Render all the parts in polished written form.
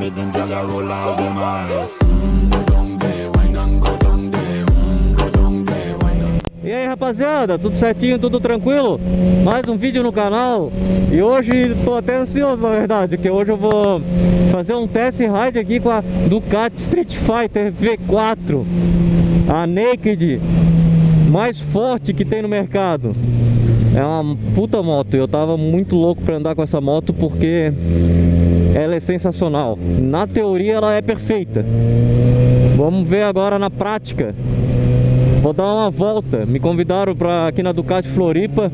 make them gyal a roll out them eyes. Go down there, wine and go down there. Go down there, wine and. E aí rapaziada, tudo certinho, tudo tranquilo? Mais um vídeo no canal. E hoje tô até ansioso na verdade, porque hoje eu vou fazer um test ride aqui com a Ducati Street Fighter V4, a Naked mais forte que tem no mercado. É uma puta moto, eu tava muito louco pra andar com essa moto porque ela é sensacional. Na teoria ela é perfeita. Vamos ver agora na prática. Vou dar uma volta. Me convidaram para aqui na Ducati Floripa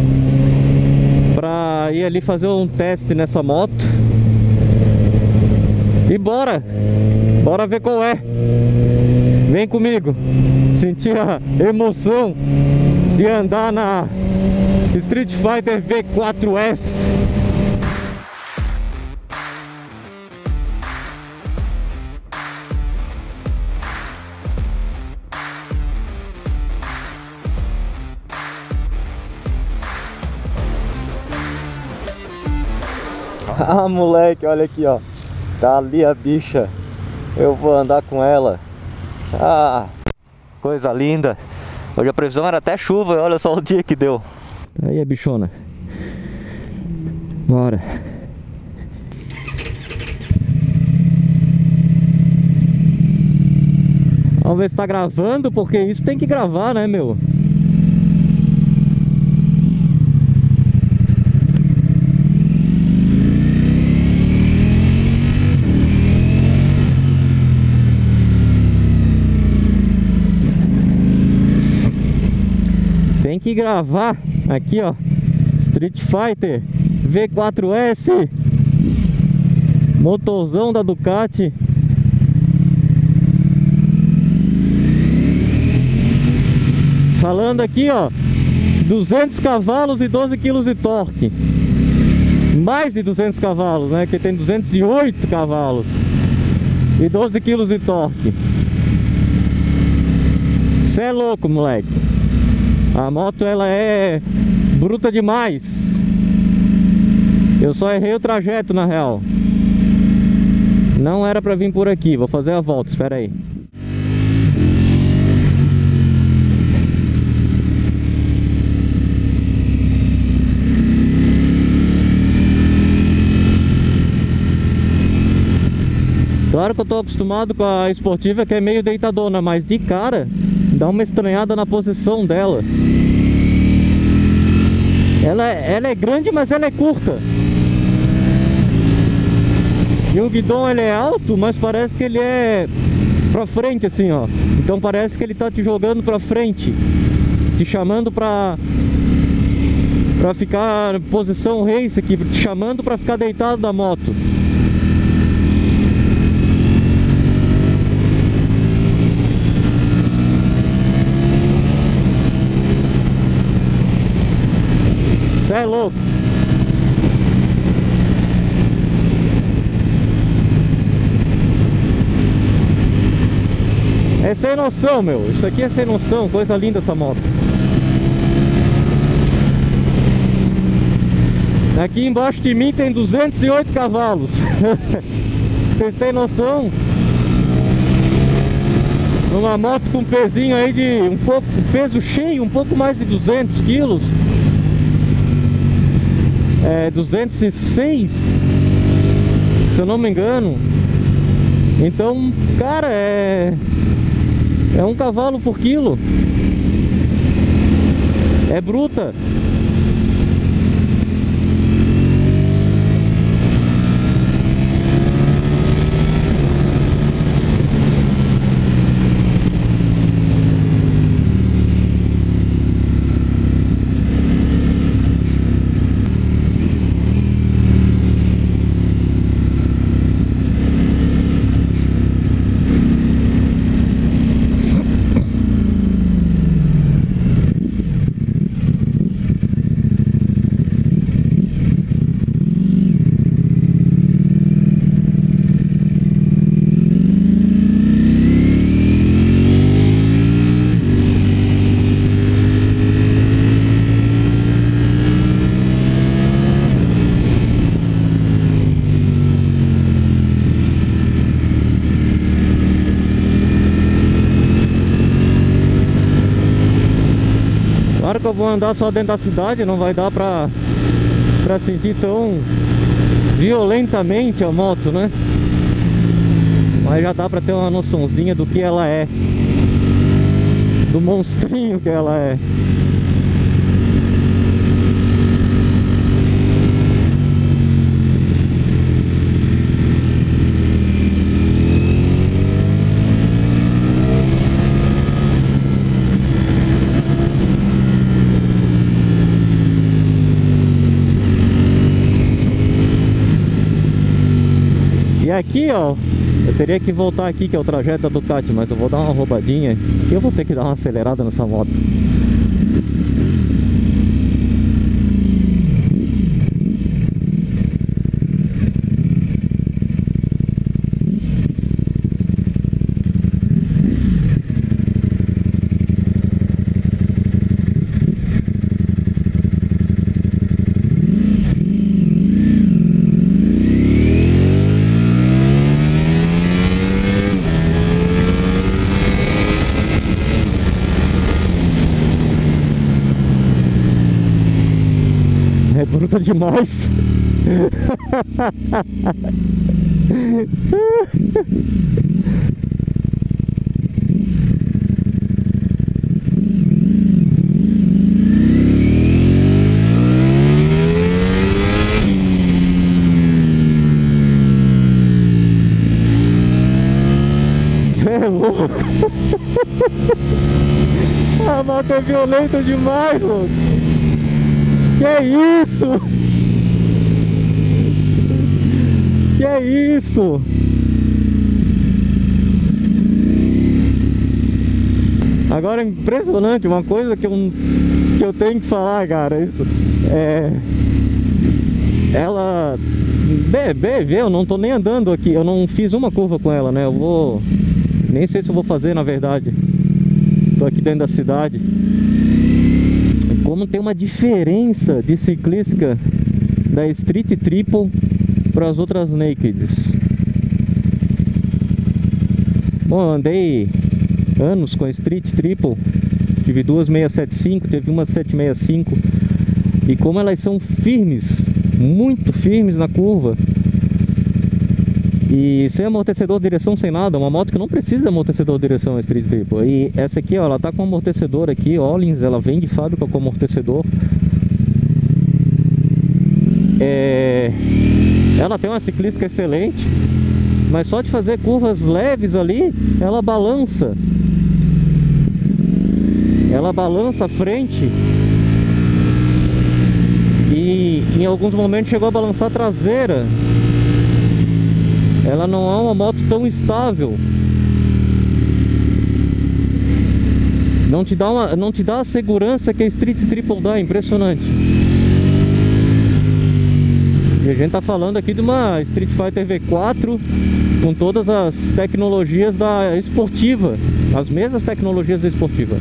para ir ali fazer um teste nessa moto. E bora! Bora ver qual é. Vem comigo. Sentir a emoção de andar na Street Fighter V4S. Ah, moleque, olha aqui, ó. Tá ali a bicha. Eu vou andar com ela. Ah, coisa linda. Hoje a previsão era até chuva, olha só o dia que deu. Aí a bichona. Bora. Vamos ver se tá gravando, porque isso tem que gravar, né, meu? Tem que gravar aqui, ó, Street Fighter V4S, motorzão da Ducati. Falando aqui, ó, 200 cavalos e 12 kg de torque. Mais de 200 cavalos, né? Que tem 208 cavalos e 12 kg de torque. Cê é louco, moleque. A moto, ela é bruta demais. Eu só errei o trajeto, na real. Não era pra vir por aqui. Vou fazer a volta, espera aí. Claro que eu tô acostumado com a esportiva, que é meio deitadona, mas de cara dá uma estranhada na posição dela. Ela é grande, mas ela é curta. E o guidão, ele é alto, mas parece que ele é pra frente assim, ó. Então parece que ele tá te jogando pra frente, te chamando pra ficar em posição race aqui, te chamando pra ficar deitado da moto. Cê é louco. É sem noção, meu. Isso aqui é sem noção. Coisa linda essa moto. Aqui embaixo de mim tem 208 cavalos. Vocês têm noção? Uma moto com pezinho aí de um pouco, peso cheio, um pouco mais de 200 quilos. 206, se eu não me engano. Então, cara, é 1 cavalo por quilo. É bruta. Na hora que eu vou andar só dentro da cidade, não vai dar pra sentir tão violentamente a moto, né? Mas já dá pra ter uma noçãozinha do que ela é, do monstrinho que ela é. E aqui, ó, eu teria que voltar aqui, que é o trajeto da Ducati, mas eu vou dar uma roubadinha e eu vou ter que dar uma acelerada nessa moto. É bruta demais. Cê é louco. A moto é violenta demais, louco. Que é isso? Que é isso? Agora é impressionante, uma coisa que eu tenho que falar, cara, isso ela eu não tô nem andando aqui, eu não fiz uma curva com ela, né? Eu vou, nem sei se eu vou fazer, na verdade. Tô aqui dentro da cidade. Como tem uma diferença de ciclística da Street Triple para as outras Nakeds. Bom, eu andei anos com a Street Triple, tive duas 675, teve uma 765, e como elas são firmes, muito firmes na curva, e sem amortecedor de direção, sem nada, uma moto que não precisa de amortecedor de direção, a Street Triple. E essa aqui, ó, ela tá com amortecedor aqui, Öhlins, ela vem de fábrica com amortecedor. Ela tem uma ciclística excelente, mas só de fazer curvas leves ali, ela balança. Ela balança a frente. E em alguns momentos chegou a balançar a traseira. Ela não é uma moto tão estável. Não te dá a segurança que a Street Triple dá, impressionante. E a gente tá falando aqui de uma Street Fighter V4 com todas as tecnologias da esportiva, as mesmas tecnologias da esportiva.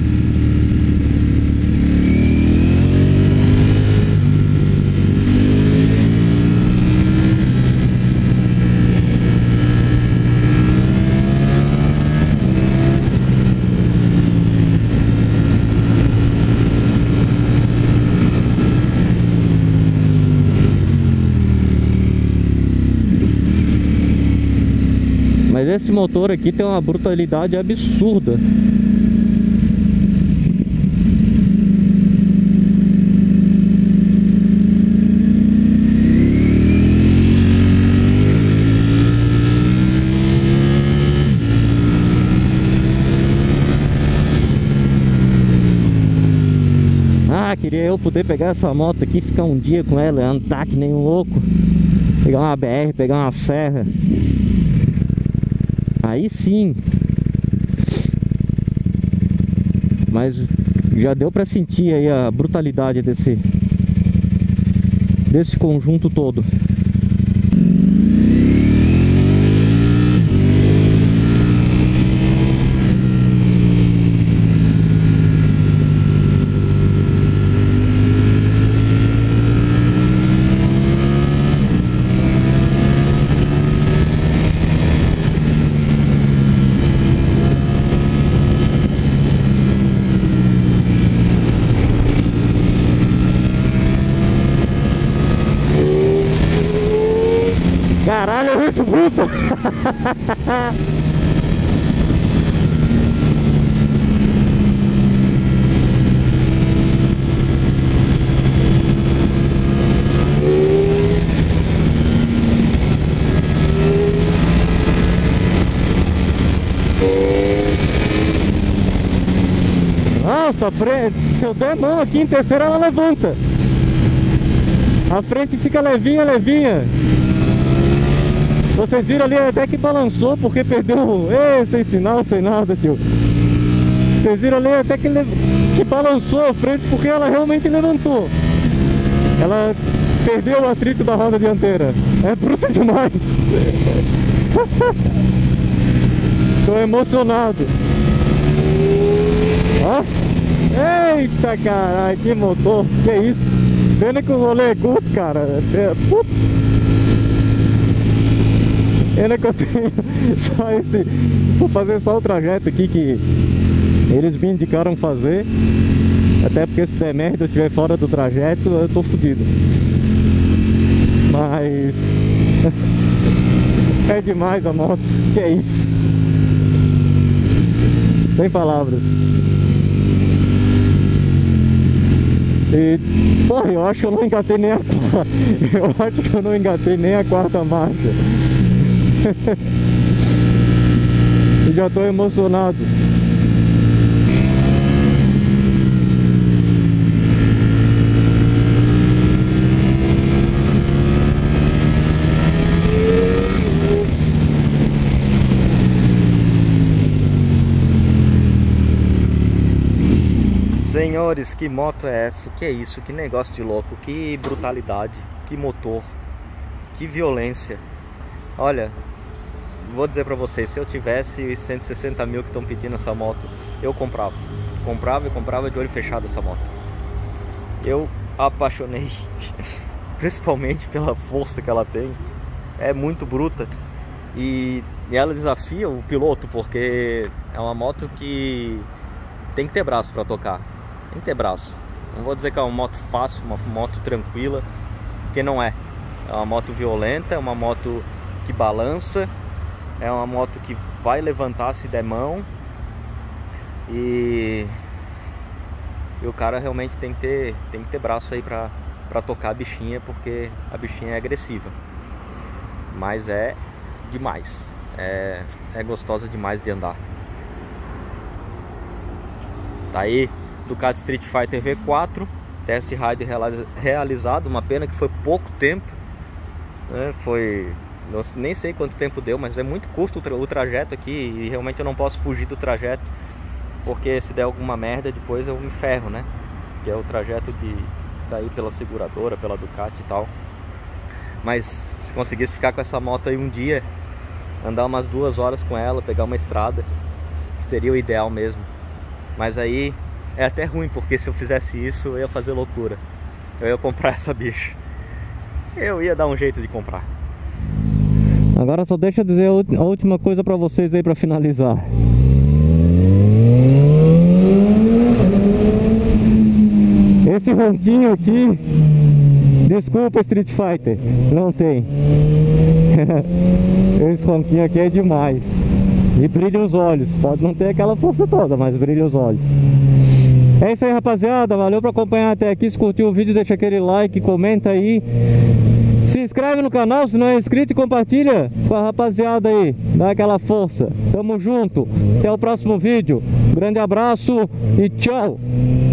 Mas esse motor aqui tem uma brutalidade absurda. Ah, queria eu poder pegar essa moto aqui, ficar um dia com ela, andar que nem um louco, pegar uma BR, pegar uma serra. Aí sim. Mas já deu pra sentir aí a brutalidade desse conjunto todo. Caralho, é muito bruta. Nossa, a frente, se eu der a mão aqui em terceira, ela levanta. A frente fica levinha, levinha. Vocês viram ali até que balançou porque perdeu. Ei, sem sinal, sem nada, tio. Vocês viram ali até que balançou a frente porque ela realmente levantou. Ela perdeu o atrito da roda dianteira. É bruto demais. Tô emocionado. Ó. Eita, caralho, que motor. Que isso? Pena que o rolê é curto, cara. Putz. Pena que eu tenho só esse. Vou fazer só o trajeto aqui que eles me indicaram fazer. Até porque se der merda, eu estiver fora do trajeto, eu tô fudido. Mas é demais a moto. Que é isso? Sem palavras. E, porra, eu acho que eu não engatei nem a quarta. Eu acho que eu não engatei nem a quarta marcha. E já tô emocionado. Senhores, que moto é essa? O que é isso? Que negócio de louco, que brutalidade, que motor, que violência. Olha, vou dizer pra vocês, se eu tivesse os 160 mil que estão pedindo essa moto, eu comprava. Comprava de olho fechado essa moto. Eu apaixonei, principalmente pela força que ela tem. É muito bruta. E ela desafia o piloto, porque é uma moto que tem que ter braço pra tocar. Tem que ter braço. Não vou dizer que é uma moto fácil, uma moto tranquila, porque não é. É uma moto violenta, é uma moto que balança, é uma moto que vai levantar se der mão. E o cara realmente tem que ter braço aí pra tocar a bichinha, porque a bichinha é agressiva. Mas é demais. É gostosa demais de andar. Tá aí, Ducati Street Fighter V4, test ride realizado. Uma pena que foi pouco tempo, né? Nem sei quanto tempo deu, mas é muito curto o trajeto aqui. E realmente eu não posso fugir do trajeto, porque se der alguma merda depois eu me ferro, né? Que é o trajeto daí pela seguradora, pela Ducati e tal. Mas se conseguisse ficar com essa moto aí um dia, andar umas 2 horas com ela, pegar uma estrada, seria o ideal mesmo. Mas aí é até ruim, porque se eu fizesse isso eu ia fazer loucura. Eu ia comprar essa bicha. Eu ia dar um jeito de comprar. Agora só deixa eu dizer a última coisa pra vocês aí pra finalizar. Esse ronquinho aqui, desculpa Street Fighter, não tem. Esse ronquinho aqui é demais. E brilha os olhos. Pode não ter aquela força toda, mas brilha os olhos. É isso aí, rapaziada. Valeu por acompanhar até aqui. Se curtiu o vídeo, deixa aquele like, comenta aí. Se inscreve no canal se não é inscrito e compartilha com a rapaziada aí. Dá aquela força. Tamo junto. Até o próximo vídeo. Grande abraço e tchau.